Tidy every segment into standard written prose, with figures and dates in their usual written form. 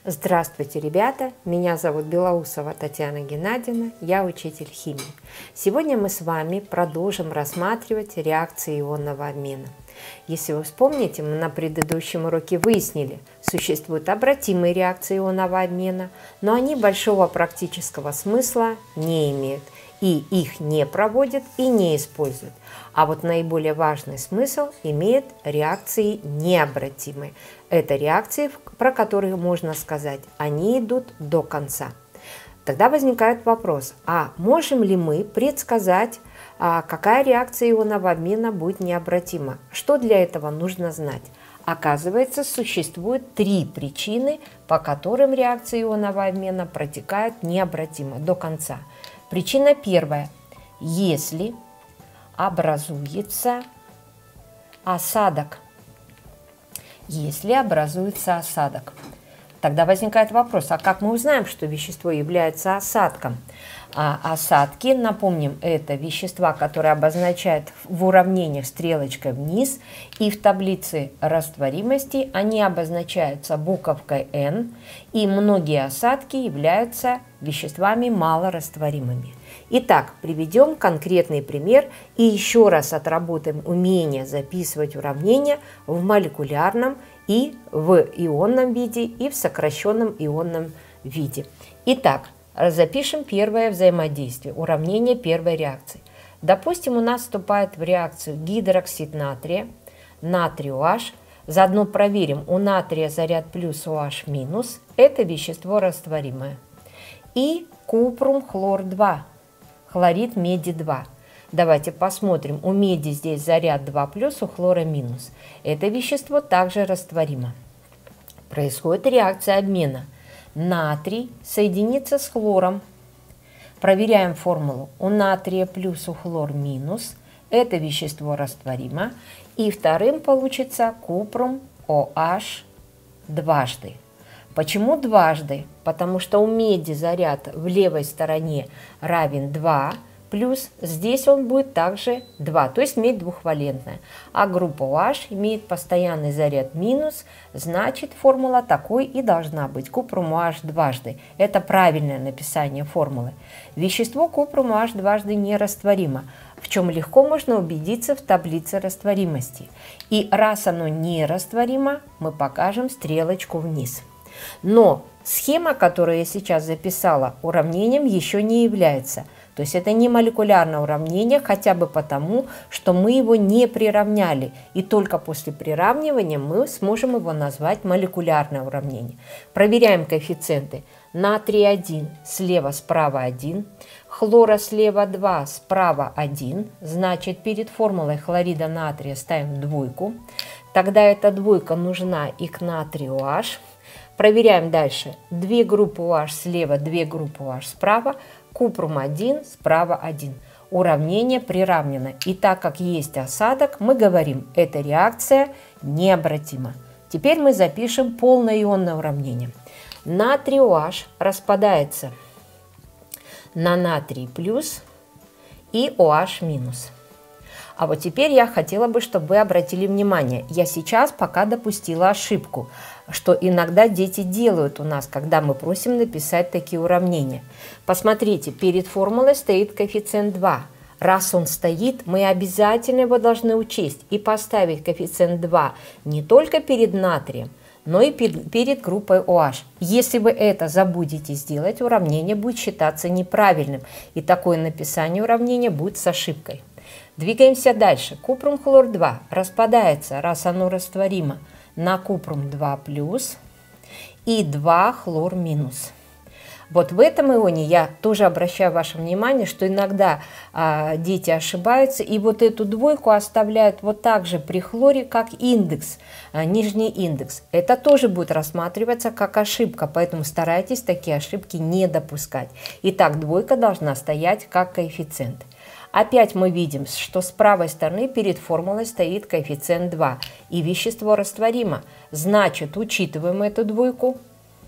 Здравствуйте, ребята! Меня зовут Белоусова Татьяна Геннадьевна, я учитель химии. Сегодня мы с вами продолжим рассматривать реакции ионного обмена. Если вы вспомните, мы на предыдущем уроке выяснили, существуют обратимые реакции ионного обмена, но они большого практического смысла не имеют, и их не проводят и не используют. А вот наиболее важный смысл имеют реакции необратимые. Это реакции, про которые можно сказать, они идут до конца. Тогда возникает вопрос, а можем ли мы предсказать, какая реакция ионного обмена будет необратима? Что для этого нужно знать? Оказывается, существует три причины, по которым реакция ионного обмена протекает необратимо до конца. Причина первая. Если образуется осадок. Если образуется осадок. Тогда возникает вопрос, а как мы узнаем, что вещество является осадком? Осадки, напомним, это вещества, которые обозначают в уравнениях стрелочкой вниз, и в таблице растворимости они обозначаются буковкой N, и многие осадки являются веществами малорастворимыми. Итак, приведем конкретный пример и еще раз отработаем умение записывать уравнения в молекулярном и в ионном виде, и в сокращенном ионном виде. Итак, запишем первое взаимодействие, уравнение первой реакции. Допустим, у нас вступает в реакцию гидроксид натрия, натрий OH. Заодно проверим, у натрия заряд плюс, OH минус. Это вещество растворимое. И купрум хлор 2, хлорид меди 2. Давайте посмотрим, у меди здесь заряд 2 плюс, у хлора минус. Это вещество также растворимо. Происходит реакция обмена. Натрий соединится с хлором. Проверяем формулу. У натрия плюс, у хлор минус. Это вещество растворимо. И вторым получится купрум OH дважды. Почему дважды? Потому что у меди заряд в левой стороне равен 2, плюс здесь он будет также 2, то есть медь двухвалентная. А группа OH имеет постоянный заряд минус, значит формула такой и должна быть. Купрум OH дважды. Это правильное написание формулы. Вещество купрум OH дважды нерастворимо, в чем легко можно убедиться в таблице растворимости. И раз оно нерастворимо, мы покажем стрелочку вниз. Но схема, которую я сейчас записала, уравнением еще не является. То есть это не молекулярное уравнение, хотя бы потому, что мы его не приравняли. И только после приравнивания мы сможем его назвать молекулярное уравнение. Проверяем коэффициенты. Натрий 1, слева, справа 1. Хлора слева 2, справа 1. Значит, перед формулой хлорида натрия ставим двойку. Тогда эта двойка нужна и к натрию OH. Проверяем дальше. 2 группы OH слева, 2 группы OH справа. Купрум 1, справа 1. Уравнение приравнено. И так как есть осадок, мы говорим, эта реакция необратима. Теперь мы запишем полное ионное уравнение. Натрий OH распадается на натрий плюс и OH минус. А вот теперь я хотела бы, чтобы вы обратили внимание. Я сейчас пока допустила ошибку, что иногда дети делают у нас, когда мы просим написать такие уравнения. Посмотрите, перед формулой стоит коэффициент 2. Раз он стоит, мы обязательно его должны учесть и поставить коэффициент 2 не только перед натрием, но и перед группой OH. Если вы это забудете сделать, уравнение будет считаться неправильным, и такое написание уравнения будет с ошибкой. Двигаемся дальше. Купрум хлор 2 распадается, раз оно растворимо, на купрум 2 плюс и 2 хлор минус. Вот в этом ионе я тоже обращаю ваше внимание, что иногда дети ошибаются и вот эту двойку оставляют вот так же при хлоре, как индекс, нижний индекс. Это тоже будет рассматриваться как ошибка, поэтому старайтесь такие ошибки не допускать. Итак, двойка должна стоять как коэффициент. Опять мы видим, что с правой стороны перед формулой стоит коэффициент 2, и вещество растворимо. Значит, учитываем эту двойку,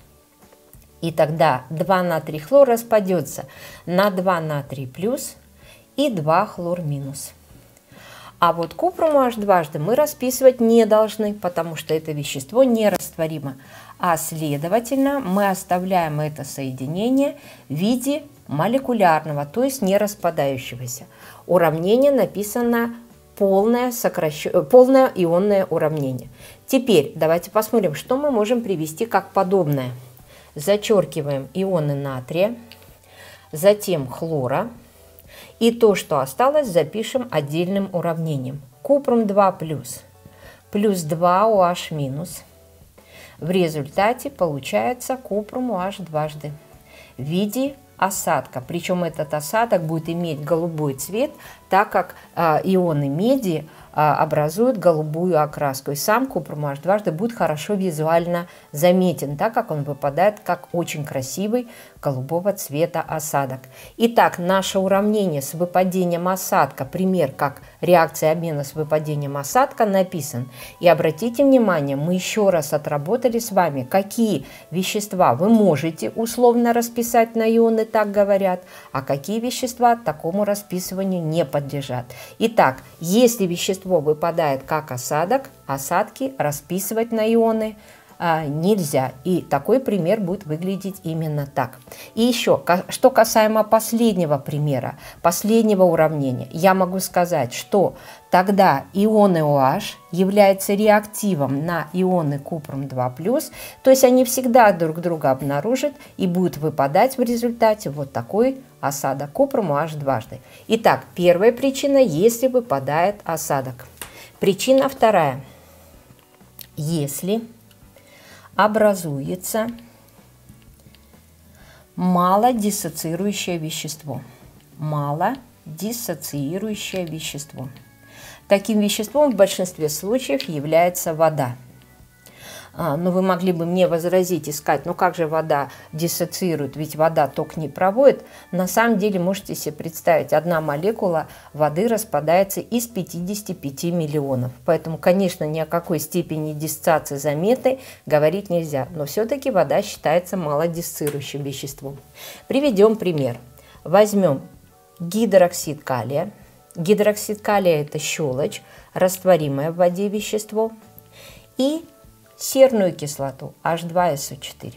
и тогда 2 натрий хлор распадется на 2 натрий плюс и 2 хлор минус. А вот купрум OH дважды мы расписывать не должны, потому что это вещество нерастворимо. А следовательно, мы оставляем это соединение в виде молекулярного, то есть не распадающегося. Уравнение написано полное ионное уравнение. Теперь давайте посмотрим, что мы можем привести как подобное. Зачеркиваем ионы натрия, затем хлора. И то, что осталось, запишем отдельным уравнением. Купрум 2 плюс 2 OH минус. В результате получается купрум OH дважды в виде осадка. Причем этот осадок будет иметь голубой цвет, так как ионы меди образуют голубую окраску. И сам купрум OH дважды будет хорошо визуально заметен, так как он выпадает как очень красивый голубого цвета осадок. Итак, наше уравнение с выпадением осадка, пример как реакция обмена с выпадением осадка, написан. И обратите внимание, мы еще раз отработали с вами, какие вещества вы можете условно расписать на ионы, так говорят, а какие вещества такому расписыванию не подлежат. Итак, если вещество выпадает как осадок, осадки расписывать на ионы нельзя. И такой пример будет выглядеть именно так. И еще, что касаемо последнего примера, последнего уравнения, я могу сказать, что тогда ионы OH являются реактивом на ионы купрум 2+, то есть они всегда друг друга обнаружат и будут выпадать в результате вот такой осадок купрум OH дважды. Итак, первая причина, если выпадает осадок. Причина вторая, если образуется малодиссоциирующее вещество. Малодиссоциирующее вещество. Таким веществом в большинстве случаев является вода. Но вы могли бы мне возразить и сказать, ну как же вода диссоциирует, ведь вода ток не проводит. На самом деле можете себе представить, одна молекула воды распадается из 55 миллионов. Поэтому, конечно, ни о какой степени диссоциации заметной говорить нельзя. Но все-таки вода считается малодиссоциирующим веществом. Приведем пример. Возьмем гидроксид калия. Гидроксид калия – это щелочь, растворимое в воде вещество. И серную кислоту H2SO4.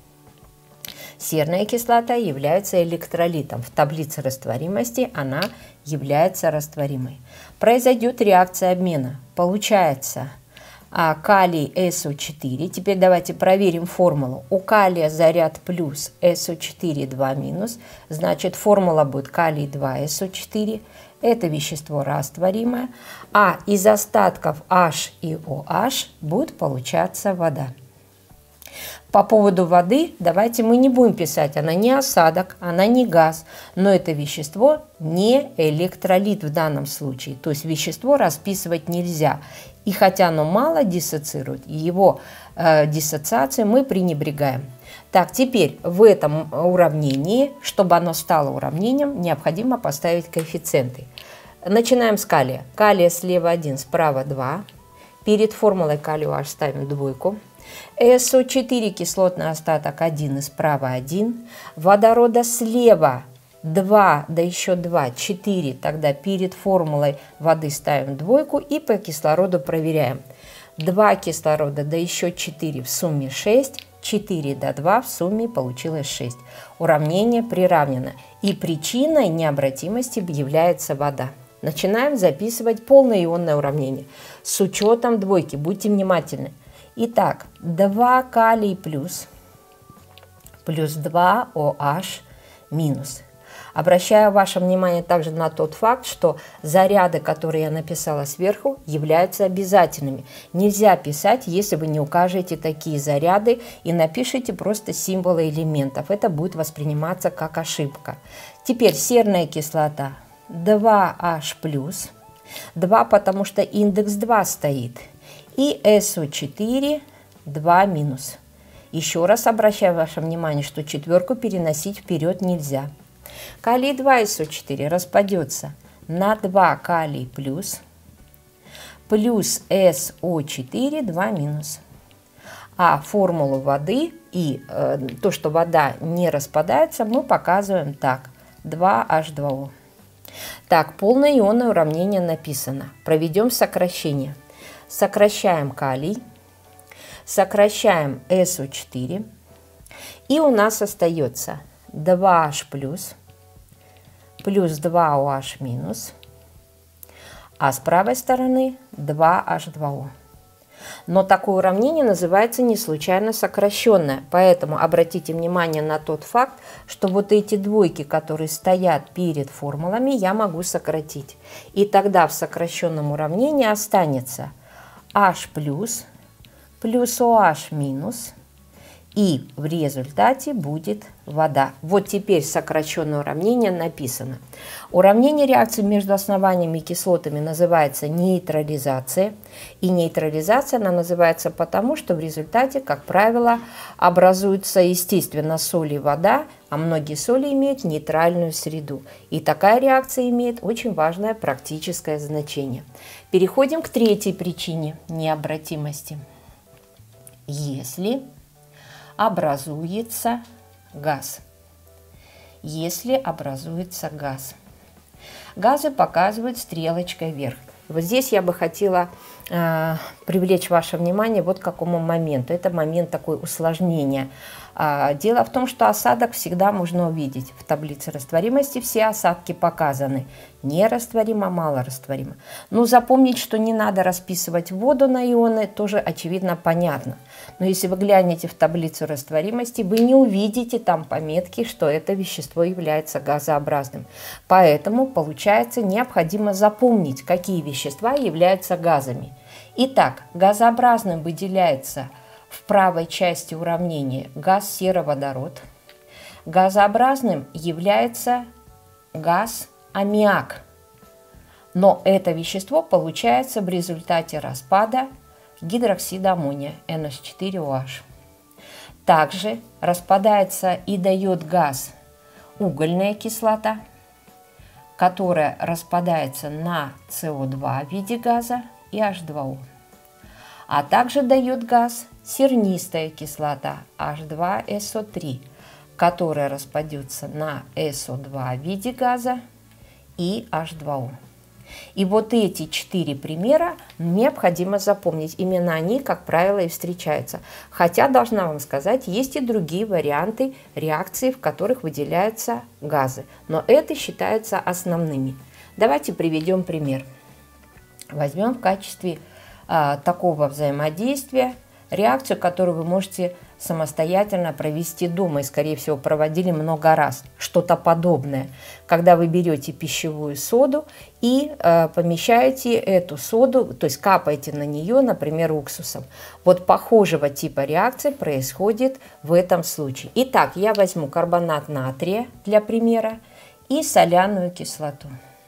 Серная кислота является электролитом. В таблице растворимости она является растворимой. Произойдет реакция обмена. Получается калий SO4. Теперь давайте проверим формулу. У калия заряд плюс, SO4 2 минус. Значит, формула будет калий 2 SO4. Это вещество растворимое, а из остатков H и OH будет получаться вода. По поводу воды давайте мы не будем писать, она не осадок, она не газ, но это вещество не электролит в данном случае, то есть вещество расписывать нельзя. И хотя оно мало диссоциирует, его диссоциацией мы пренебрегаем. Так, теперь в этом уравнении, чтобы оно стало уравнением, необходимо поставить коэффициенты. Начинаем с калия. Калия слева 1, справа 2. Перед формулой калия OH ставим двойку. SO4 кислотный остаток 1 и справа 1. Водорода слева 2, да еще 2, 4. Тогда перед формулой воды ставим двойку и по кислороду проверяем. 2 кислорода, да еще 4, в сумме 6. 4 до 2 в сумме получилось 6. Уравнение приравнено. И причиной необратимости является вода. Начинаем записывать полное ионное уравнение. С учетом двойки. Будьте внимательны. Итак, 2 калий плюс 2 OH минус. Обращаю ваше внимание также на тот факт, что заряды, которые я написала сверху, являются обязательными. Нельзя писать, если вы не укажете такие заряды и напишите просто символы элементов. Это будет восприниматься как ошибка. Теперь серная кислота 2H+, 2, потому что индекс 2 стоит, и SO4 2 минус. Еще раз обращаю ваше внимание, что четверку переносить вперед нельзя. Калий 2 SO4 распадется на 2 калий плюс SO4 2 минус. А формулу воды и то, что вода не распадается, мы показываем так. 2H2O. Так, полное ионное уравнение написано. Проведем сокращение. Сокращаем калий, сокращаем СО4. И у нас остается 2H плюс 2OH минус, а с правой стороны 2H2O. Но такое уравнение называется не случайно сокращенное, поэтому обратите внимание на тот факт, что вот эти двойки, которые стоят перед формулами, я могу сократить. И тогда в сокращенном уравнении останется H плюс OH минус, и в результате будет вода. Вот теперь сокращенное уравнение написано. Уравнение реакции между основаниями и кислотами называется нейтрализация. И нейтрализация она называется потому, что в результате, как правило, образуются, естественно, соль и вода, а многие соли имеют нейтральную среду. И такая реакция имеет очень важное практическое значение. Переходим к третьей причине необратимости. Если образуется газ. Если образуется газ. Газы показывают стрелочкой вверх. Вот здесь я бы хотела привлечь ваше внимание вот к какому моменту. Это момент такой усложнения. Дело в том, что осадок всегда можно увидеть. В таблице растворимости все осадки показаны. Нерастворимо, малорастворимо. Но запомнить, что не надо расписывать воду на ионы, тоже очевидно понятно. Но если вы глянете в таблицу растворимости, вы не увидите там пометки, что это вещество является газообразным. Поэтому, получается, необходимо запомнить, какие вещества являются газами. Итак, газообразным выделяется в правой части уравнения газ сероводород. Газообразным является газ аммиак. Но это вещество получается в результате распада гидроксида аммония NH4OH. Также распадается и дает газ угольная кислота, которая распадается на СО2 в виде газа и H2O. А также дает газ сернистая кислота H2SO3, которая распадется на SO2 в виде газа и H2O. И вот эти 4 примера необходимо запомнить. Именно они, как правило, и встречаются. Хотя, должна вам сказать, есть и другие варианты реакций, в которых выделяются газы. Но это считаются основными. Давайте приведем пример. Возьмем в качестве такого взаимодействия реакцию, которую вы можете самостоятельно провести дома и, скорее всего, проводили много раз. Что-то подобное, когда вы берете пищевую соду и помещаете эту соду, то есть капаете на нее, например, уксусом. Вот похожего типа реакции происходит в этом случае. Итак, я возьму карбонат натрия для примера и соляную кислоту.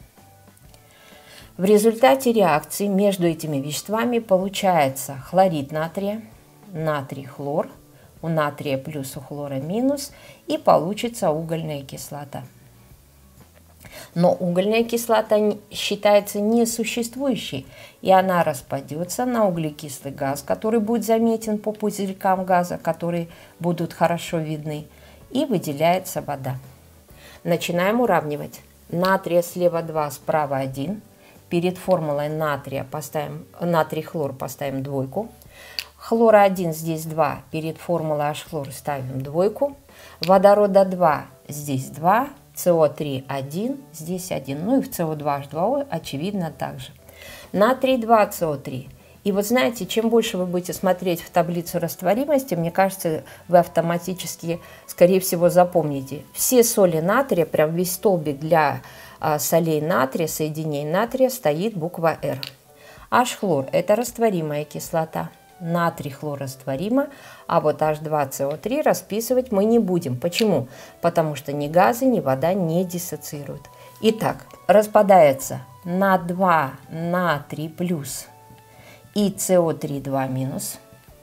В результате реакции между этими веществами получается хлорид натрия, натрий-хлор, у натрия плюс, у хлора минус, и получится угольная кислота. Но угольная кислота считается несуществующей, и она распадется на углекислый газ, который будет заметен по пузырькам газа, которые будут хорошо видны, и выделяется вода. Начинаем уравнивать. Натрия слева 2, справа 1. Перед формулой натрия поставим, натрий-хлор поставим двойку. Хлора 1 здесь 2, перед формулой H-хлор ставим двойку. Водорода 2 здесь 2, СО3 1, здесь 1. Ну и в СО2 H2O очевидно также. Натрий 2, СО3. И вот знаете, чем больше вы будете смотреть в таблицу растворимости, мне кажется, вы автоматически, скорее всего, запомните. Все соли натрия, прям весь столбик для солей натрия, соединений натрия стоит буква R. H-хлор – это растворимая кислота. Натрий-хлор растворимо, а вот H2CO3 расписывать мы не будем. Почему? Потому что ни газы, ни вода не диссоциируют. Итак, распадается на 2 натрий плюс и СО3 2 минус.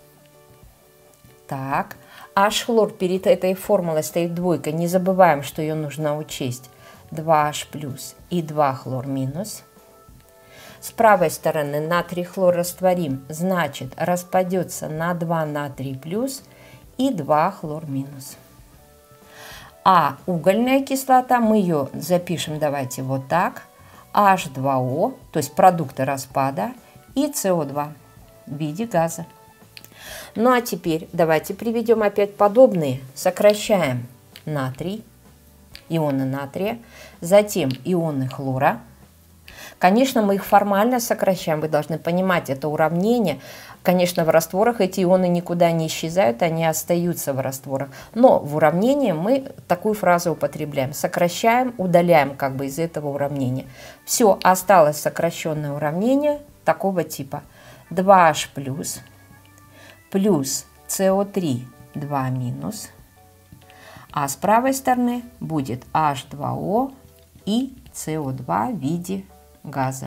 Так, H-хлор перед этой формулой стоит двойка. Не забываем, что ее нужно учесть. 2H плюс и 2 хлор минус. С правой стороны натрий-хлор растворим, значит распадется на 2 натрий плюс и 2 хлор минус. А угольная кислота, мы ее запишем, давайте вот так. H2O, то есть продукты распада, и СО2 в виде газа. Ну а теперь давайте приведем опять подобные. Сокращаем натрий, ионы натрия, затем ионы хлора. Конечно, мы их формально сокращаем, вы должны понимать, это уравнение. Конечно, в растворах эти ионы никуда не исчезают, они остаются в растворах. Но в уравнении мы такую фразу употребляем. Сокращаем, удаляем как бы из этого уравнения. Все, осталось сокращенное уравнение такого типа. 2H плюс СО3 2 минус. А с правой стороны будет H2O и СО2 в виде газа.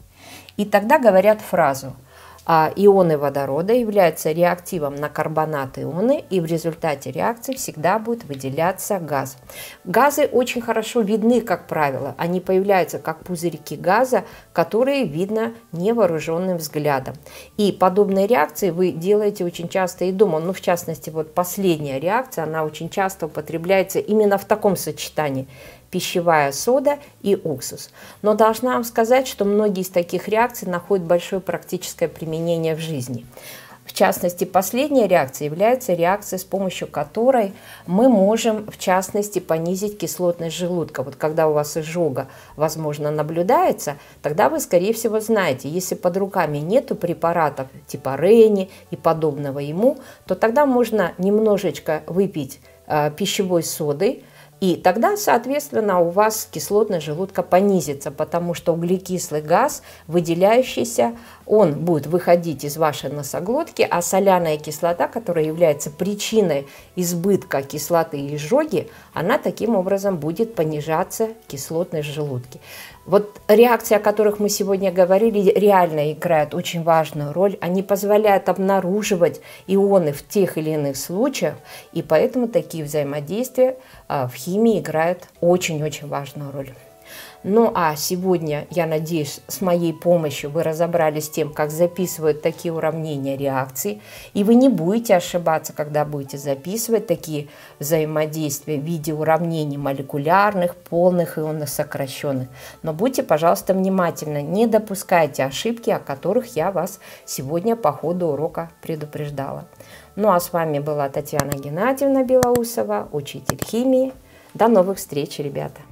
И тогда говорят фразу: ионы водорода являются реактивом на карбонат ионы, и в результате реакции всегда будет выделяться газ. Газы очень хорошо видны, как правило. Они появляются как пузырьки газа, которые видно невооруженным взглядом. И подобные реакции вы делаете очень часто и дома. Ну, в частности, вот последняя реакция, она очень часто употребляется именно в таком сочетании: пищевая сода и уксус. Но должна вам сказать, что многие из таких реакций находят большое практическое применение в жизни. В частности, последняя реакция является реакцией, с помощью которой мы можем, в частности, понизить кислотность желудка. Вот когда у вас изжога, возможно, наблюдается, тогда вы, скорее всего, знаете, если под руками нету препаратов типа Рени и подобного ему, то тогда можно немножечко выпить пищевой соды, и тогда, соответственно, у вас кислотность желудка понизится, потому что углекислый газ, выделяющийся, он будет выходить из вашей носоглотки, а соляная кислота, которая является причиной избытка кислоты и изжоги, она таким образом будет понижаться, кислотность в желудке. Вот реакции, о которых мы сегодня говорили, реально играют очень важную роль. Они позволяют обнаруживать ионы в тех или иных случаях, и поэтому такие взаимодействия в химии играют очень-очень важную роль. Ну а сегодня, я надеюсь, с моей помощью вы разобрались с тем, как записывают такие уравнения реакций, и вы не будете ошибаться, когда будете записывать такие взаимодействия в виде уравнений молекулярных, полных и сокращенных. Но будьте, пожалуйста, внимательны, не допускайте ошибки, о которых я вас сегодня по ходу урока предупреждала. Ну а с вами была Татьяна Геннадьевна Белоусова, учитель химии. До новых встреч, ребята!